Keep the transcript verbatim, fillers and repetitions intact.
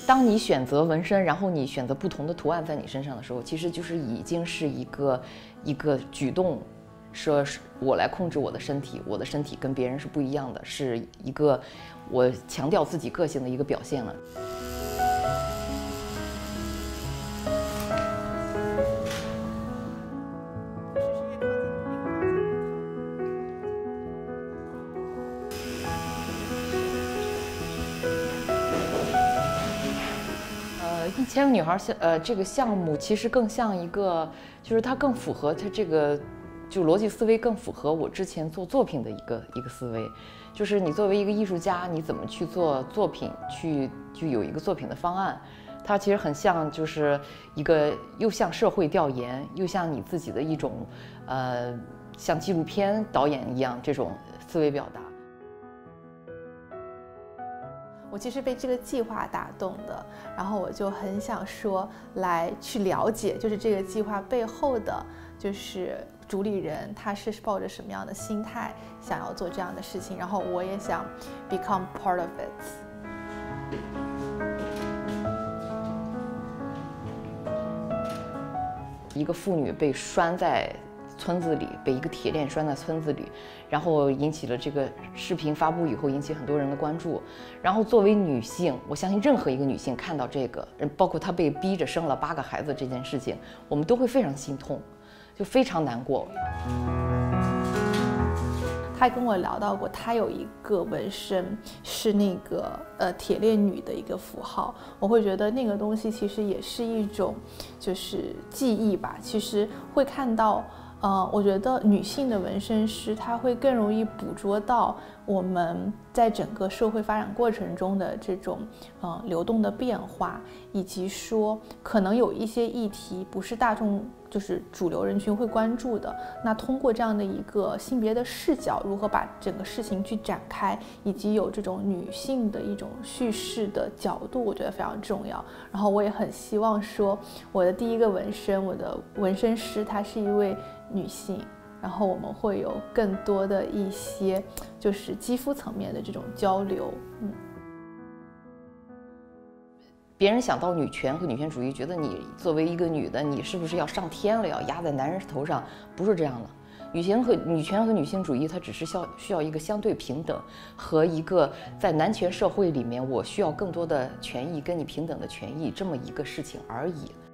当你选择纹身，然后你选择不同的图案在你身上的时候，其实就是已经是一个一个举动，说是我来控制我的身体，我的身体跟别人是不一样的，是一个我强调自己个性的一个表现了。一千个女孩项呃这个项目其实更像一个，就是它更符合它这个，就逻辑思维更符合我之前做作品的一个一个思维，就是你作为一个艺术家，你怎么去做作品，去就有一个作品的方案，它其实很像就是一个又像社会调研，又像你自己的一种，呃，像纪录片导演一样这种思维表达。 我其实被这个计划打动的，然后我就很想说来去了解，就是这个计划背后的，就是主理人他是抱着什么样的心态想要做这样的事情，然后我也想 become part of it。 一个妇女被拴在村子里，被一个铁链拴在村子里，然后引起了这个视频发布以后引起很多人的关注。然后作为女性，我相信任何一个女性看到这个，包括她被逼着生了八个孩子这件事情，我们都会非常心痛，就非常难过。 他跟我聊到过，他有一个纹身是那个呃铁链女的一个符号，我会觉得那个东西其实也是一种就是记忆吧。其实会看到，呃，我觉得女性的纹身师她会更容易捕捉到我们在整个社会发展过程中的这种呃流动的变化，以及说可能有一些议题不是大众就是主流人群会关注的，那通过这样的一个性别的视角，如何把整个事情去展开，以及有这种女性的一种叙事的角度，我觉得非常重要。然后我也很希望说，我的第一个纹身，我的纹身师她是一位女性，然后我们会有更多的一些就是肌肤层面的这种交流。嗯。 别人想到女权和女权主义，觉得你作为一个女的，你是不是要上天了，要压在男人头上？不是这样的。女权和女权和女性主义，它只是需要需要一个相对平等和一个在男权社会里面，我需要更多的权益跟你平等的权益这么一个事情而已。